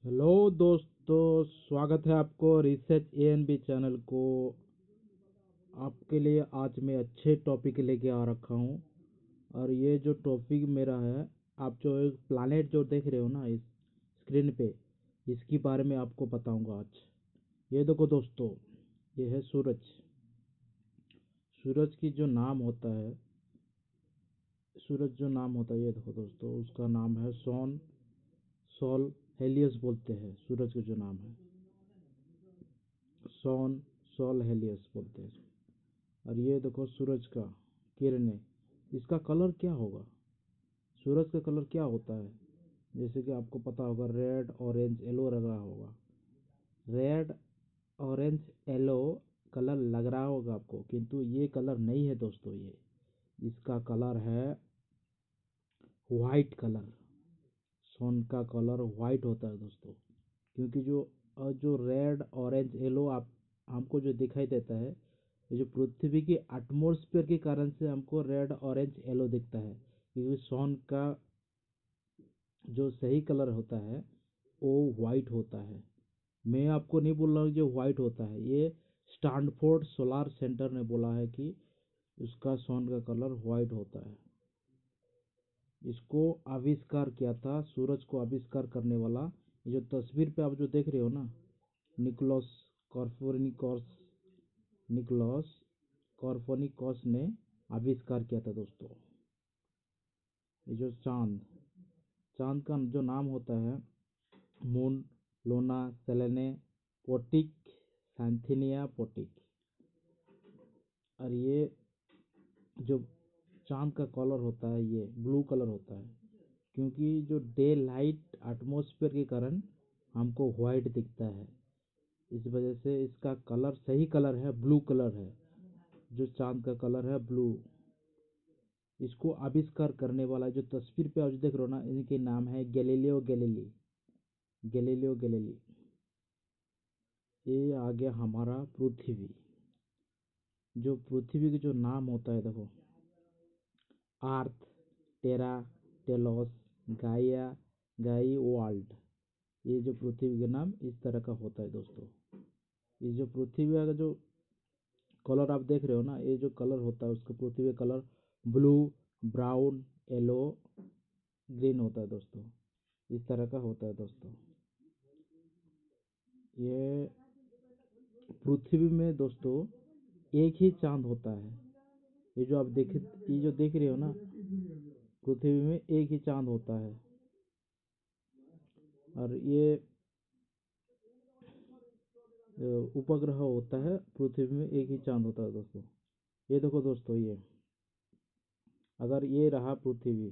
Hello दोस्तों, स्वागत है आपको रिसर्च एएनबी चैनल को। आपके लिए आज मैं अच्छे टॉपिक लेके आ रखा हूँ। और ये जो टॉपिक मेरा है, आप जो एक प्लानेट जो देख रहे हो ना इस स्क्रीन पे, इसके बारे में आपको बताऊंगा आज। ये देखो दोस्तों, ये है सूरज। सूरज की जो नाम होता है, सूरज जो नाम होता है, ये देखो दोस्तों, उसका नाम है सोल हेलियस बोलते हैं। सूरज का जो नाम है सोन सोल हेलियस बोलते हैं। और ये देखो सूरज का किरणें, इसका कलर क्या होगा? सूरज का कलर क्या होता है? जैसे कि आपको पता होगा, रेड ऑरेंज येलो लग रहा होगा। रेड ऑरेंज येलो कलर लग रहा होगा आपको, किंतु ये कलर नहीं है दोस्तों। ये इसका कलर है वाइट कलर। सन का कलर वाइट होता है दोस्तों। क्योंकि जो रेड ऑरेंज येलो आप हमको जो दिखाई देता है, ये जो पृथ्वी की एटमॉस्फेयर के कारण से हमको रेड ऑरेंज येलो दिखता है। क्योंकि सन का जो सही कलर होता है वो वाइट होता है। मैं आपको नहीं बोल रहा हूँ जो वाइट होता है, ये स्टैनफोर्ड सोलार सेंटर ने बोला है कि उसका सन का कलर वाइट होता है। इसको आविष्कार किया था, सूरज को आविष्कार करने वाला, ये जो तस्वीर पे आप जो देख रहे हो ना, निकोलस कॉर्पोनिकस निकोलस कॉर्पोनिकस ने आविष्कार किया था दोस्तों। ये जो चांद चांद का जो नाम होता है, मून, लोना, सेलेने, पोटिक, सैंथिनिया पोटिक। और ये जो चांद का कलर होता है, ये ब्लू कलर होता है। क्योंकि जो डे लाइट एटमॉस्फेयर के कारण हमको वाइट दिखता है, इस वजह से इसका कलर, सही कलर है ब्लू कलर है। जो चांद का कलर है ब्लू। इसको आविष्कार करने वाला जो तस्वीर पे आप जो देख रहे हो ना, इनके नाम है गैलीलियो गैलीली। Galileo Galilei. ये आ गया हमारा पृथ्वी। जो पृथ्वी के जो नाम होता है देखो, आर्थ, टेरा, टेलोस, गाइया, गाई वर्ल्ड। ये जो पृथ्वी का नाम इस तरह का होता है दोस्तों। ये जो पृथ्वी का जो कलर आप देख रहे हो ना, ये जो कलर होता है उसका पृथ्वी का colour blue, brown, yellow, green होता है दोस्तों। इस तरह का होता है दोस्तों। ये पृथ्वी में दोस्तों एक ही चांद होता है। ये जो देख रहे हो ना, पृथ्वी में एक ही चांद होता है। और ये उपग्रह होता है, पृथ्वी में एक ही चांद होता है दोस्तों। ये देखो दोस्तों, ये अगर ये रहा पृथ्वी,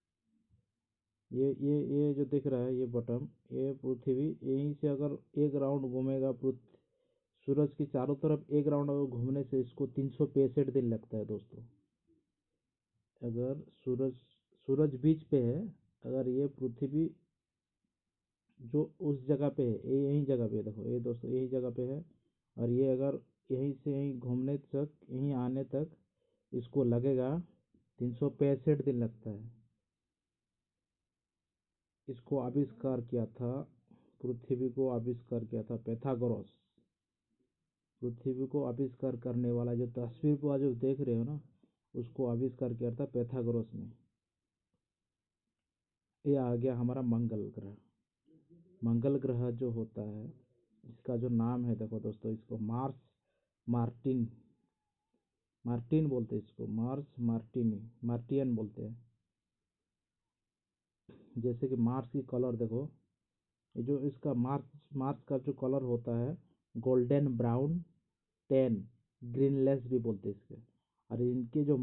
ये जो दिख रहा है ये बटन, ये पृथ्वी, यहीं से अगर एक राउंड घूमेगा पृथ्वी, सूरज के चारों तरफ एक राउंड अगर घूमने से इसको 365 दिन लगता है दोस्तों। अगर सूरज बीच पे है, अगर ये पृथ्वी जो उस जगह पे है, ये यही जगह पे है, देखो ये दोस्तों यही जगह पे है। और ये अगर यहीं से यहीं घूमने तक, यहीं आने तक इसको लगेगा 365 दिन लगता है। इसको आविष्कार किया था, पृथ्वी को आविष्कार किया था पैथागोरस। पृथ्वी को आविष्कार करने वाला जो तस्वीर को आज जो देख रहे हो ना, उसको आविष्कार किया था पैथागोरस ने। ये आ गया हमारा मंगल ग्रह। मंगल ग्रह जो होता है, इसका जो नाम है देखो दोस्तों, इसको मार्स मार्टिन मार्टिन बोलते हैं। इसको मार्स मार्टियन बोलते हैं। जैसे कि मार्स की कलर देखो, ये जो इसका मार्स मार्स का जो कलर होता है, गोल्डन ब्राउन टैन, ग्रीनलेस भी बोलते हैं इसके। और इनके जो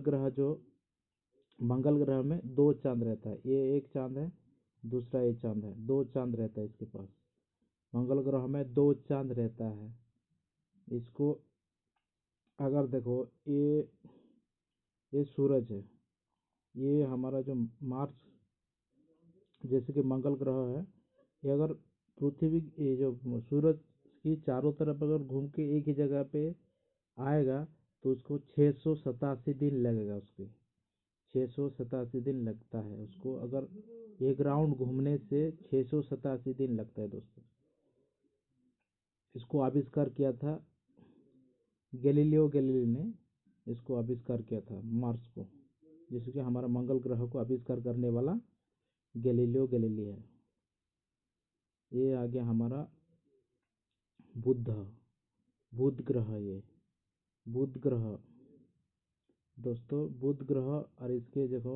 मंगल ग्रह में दो चांद रहता है। ये एक चांद है, दूसरा ये चांद है, दो चांद रहता है इसके पास। मंगल ग्रह में दो चांद रहता है। इसको अगर देखो, ये सूरज है, ये हमारा जो मार्स, जैसे कि मंगल ग्रह है, ये अगर पृथ्वी, ये जो सूरज की चारों तरफ अगर घूम के एक ही जगह पे आएगा, तो उसको 687 दिन लगेगा उसके। 687 दिन लगता है उसको। अगर एक राउंड घूमने से 687 दिन लगता है दोस्तों। इसको आविष्कार किया था गैलीलियो गैलीली ने। इसको आविष्कार किया था मार्स को, जैसे कि हमारा मंगल ग्रह को आविष्कार करने वाला गैलीलियो गैलीली है। ये आ गया हमारा बुध बुध ग्रह। ये बुध ग्रह दोस्तों, बुध ग्रह। और इसके देखो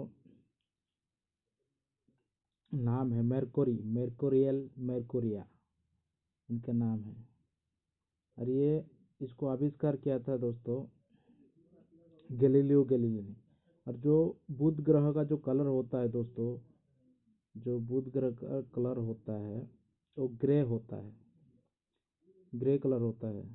नाम है मेरकुरी, मेरकुरियल, मेरकुरिया इनका नाम है। और ये इसको आविष्कार किया था दोस्तों गैलीलियो गैलीली ने। और जो बुध ग्रह का जो कलर होता है दोस्तों, जो बुध ग्रह का कलर होता है वो ग्रे होता है, ग्रे कलर होता है।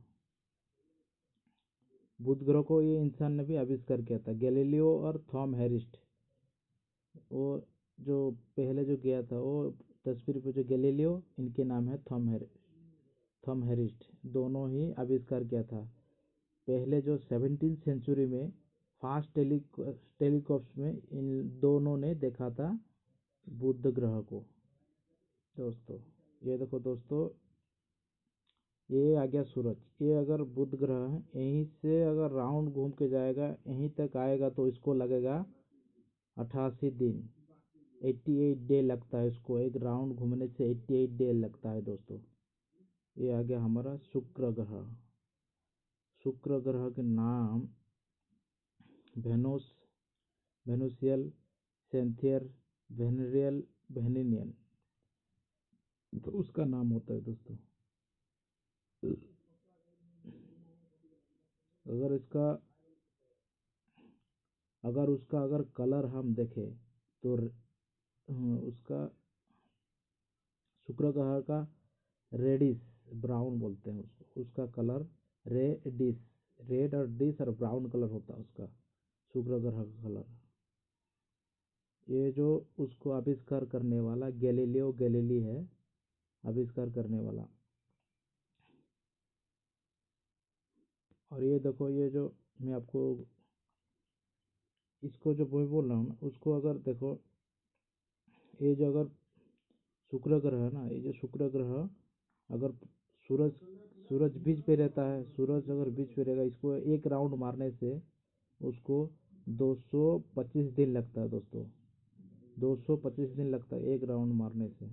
बुध ग्रह को ये इंसान ने भी आविष्कार किया था, गैलीलियो और थॉम हैरिस्ट। वो जो पहले जो गया था वो तस्वीर पे जो गैलीलियो, इनके नाम है थॉम हैरिस्ट। दोनों ही आविष्कार किया था। पहले जो 17वीं सेंचुरी में फास्ट टेलीस्कोप्स में इन दोनों ने देखा था बुध ग्रह को दोस्तों। ये देखो दोस्तों, ये आ गया सूरज। ये अगर बुध ग्रह है, यहीं से अगर राउंड घूम के जाएगा यहीं तक आएगा तो इसको लगेगा 88 दिन, 88 डे लगता है इसको। एक राउंड घूमने से 88 डे लगता है दोस्तों। ये आ गया हमारा शुक्र ग्रह। शुक्र ग्रह के नाम वेनस, वेनुसियल, सेंथियर, वेनरियल, वेनिनियन तो उसका नाम होता है दोस्तों। अगर इसका अगर उसका अगर कलर हम देखें तो उसका शुक्र ग्रह का रेडिश ब्राउन बोलते हैं उसको। उसका कलर रेडिश, रेड और डिश और ब्राउन कलर होता है उसका शुक्र ग्रह का कलर। ये जो उसको आविष्कार करने वाला गैलीलियो गैलीली है, आविष्कार करने वाला। और ये देखो, ये जो मैं आपको इसको जो मैं बोल रहा हूँ ना, उसको अगर देखो, ये जो अगर शुक्र ग्रह है ना, ये जो शुक्र ग्रह अगर सूरज सूरज बीच पे रहता है, सूरज अगर बीच पे रहेगा, इसको एक राउंड मारने से उसको 225 दिन लगता है दोस्तों। 225 दिन लगता है एक राउंड मारने से,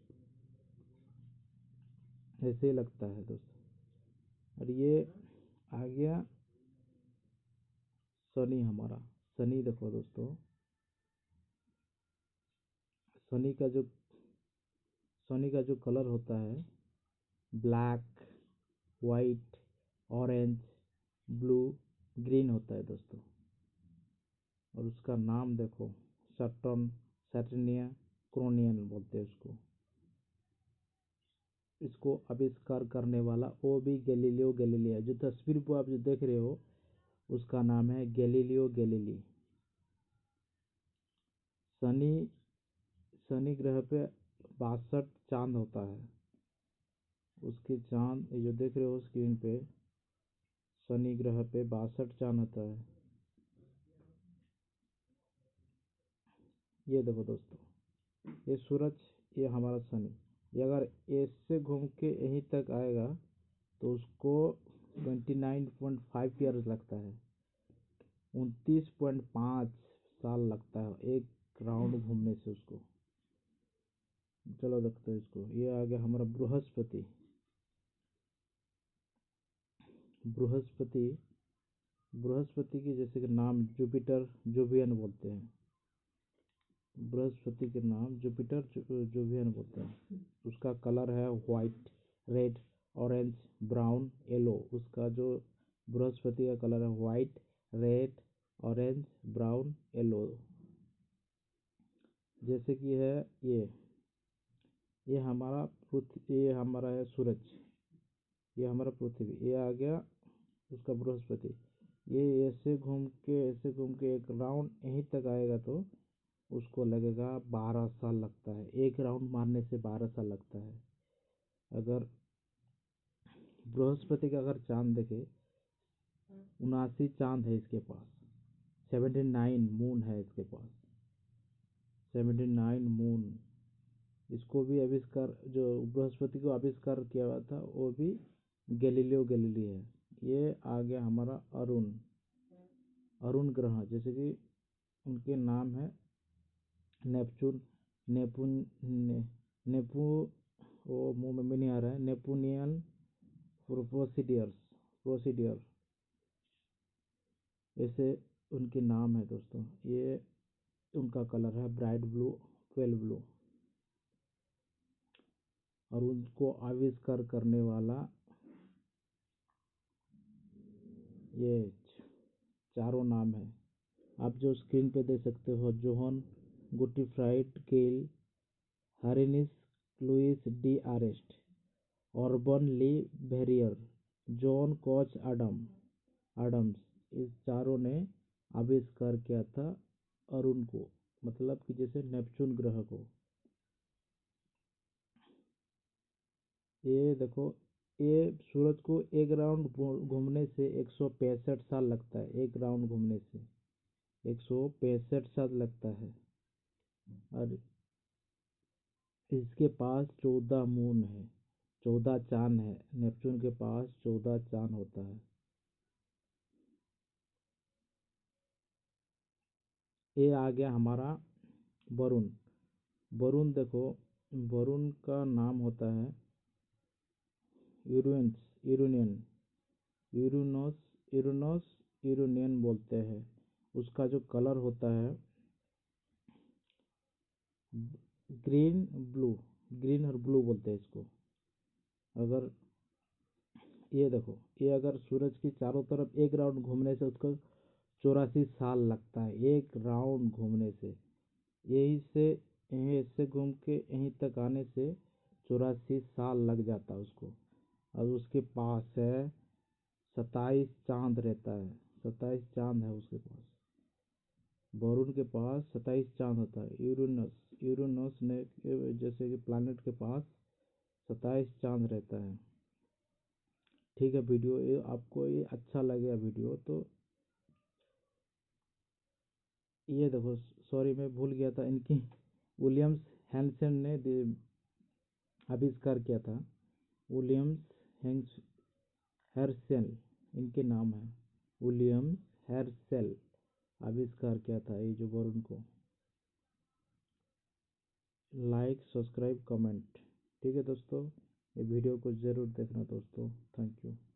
ऐसे ही लगता है दोस्तों। और ये आ गया शनि हमारा। शनि देखो दोस्तों, शनि का जो शनि का जो कलर होता है black, white, orange, blue, green होता है दोस्तों। और उसका नाम देखो सैटर्न, सैटर्निया, क्रोनियन बोलते हैं उसको। इसको आविष्कार करने वाला वो भी गैलीलियो गैलीली है। जो तस्वीर को आप जो देख रहे हो उसका नाम है गैलीलियो गैलीली। शनि शनि ग्रह पे 62 चांद होता है। उसके चांद ये जो देख रहे हो स्क्रीन पे, शनि ग्रह पे 62 चांद होता है। ये देखो दोस्तों, ये सूरज, ये हमारा शनि। ये अगर ऐसे घूम के यहीं तक आएगा तो उसको 29.5 ईयर्स लगता है, 29.5 साल लगता है एक राउंड घूमने से उसको। चलो देखते हैं इसको। ये आ गया हमारा बृहस्पति। बृहस्पति बृहस्पति की जैसे कि नाम जुपिटर, जोवियन बोलते हैं। बृहस्पति के नाम जुपिटर, जोवियन बोलते हैं। उसका कलर है white, red, orange, brown, yellow. उसका जो बृहस्पति का कलर है white, red, orange, brown, yellow. जैसे कि है ये हमारा पृथ्वी, ये हमारा है सूरज, ये हमारा पृथ्वी। ये आ गया उसका बृहस्पति। ये ऐसे घूम के एक राउंड यहीं तक आएगा तो उसको लगेगा 12 साल लगता है। एक राउंड मारने से 12 साल लगता है। अगर बृहस्पति का अगर चांद देखे, 79 चांद है इसके पास, 79 मून है इसके पास, 79 मून। इसको भी आविष्कार, जो बृहस्पति को आविष्कार किया हुआ था वो भी गैलीलियो गैलीली है। ये आ गया हमारा अरुण, अरुण ग्रह, जैसे कि उनके नाम है नेपचून, नेपुन ने, नेपू, वो मुंह में भी नहीं आ रहा है, नेपुनियन प्रोसीडियर्स, प्रोसीडियर, ऐसे उनके नाम है दोस्तों। ये उनका कलर है ब्राइट ब्लू, पेल ब्लू। और उनको आविष्कार करने वाला ये चारों नाम है, आप जो स्क्रीन पे देख सकते हो। जोहन गुटिफ्राइड केल, हारिनिस Louis d'Arrest, Urbain Le Verrier, John Couch Adams, इस चारों ने आविष्कार किया था अरुण को, मतलब कि जैसे नेपच्यून ग्रह को। ये देखो, ये सूरज को एक राउंड घूमने से 165 साल लगता है, एक राउंड घूमने से 165 साल लगता है। और इसके पास 14 मून है, 14 चांद है, नेपच्यून के पास 14 चांद होता है। ये आ गया हमारा वरुण। वरुण देखो, वरुण का नाम होता है Uranus, Uranian, Uranus, Uranus, Uranian बोलते हैं। उसका जो कलर होता है ग्रीन ब्लू, ग्रीन और ब्लू बोलते हैं इसको। अगर ये देखो, ये अगर सूरज की चारों तरफ एक राउंड घूमने से उसको 84 साल लगता है, एक राउंड घूमने से। यहीं से, यहीं से घूम के यहीं तक आने से 84 साल लग जाता है उसको। और उसके पास है 27 चांद रहता है, 27 चांद है उसके पास। वरुण के पास 27 चांद होता है। यूरेनस, यूरेनस ने जैसे कि प्लैनेट के पास 27 चांद रहता है। ठीक है, वीडियो ये आपको ये अच्छा लगेगा वीडियो तो ये देखो, सॉरी मैं भूल गया था, इनकी विलियम्स हैंसन ने आविष्कार किया था। विलियम्स हैंस हर्शेल इनके नाम है, विलियम्स हर्शेल आविष्कार किया था ये जो वरुण को। लाइक सब्सक्राइब कमेंट, ठीक है दोस्तों, ये वीडियो को ज़रूर देखना दोस्तों। Thank you.